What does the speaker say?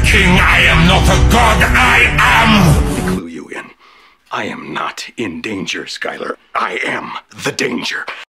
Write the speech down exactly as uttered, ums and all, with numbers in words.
king, I am not a god, I am! Clue you in. I am not in danger, Skylar. I am the danger.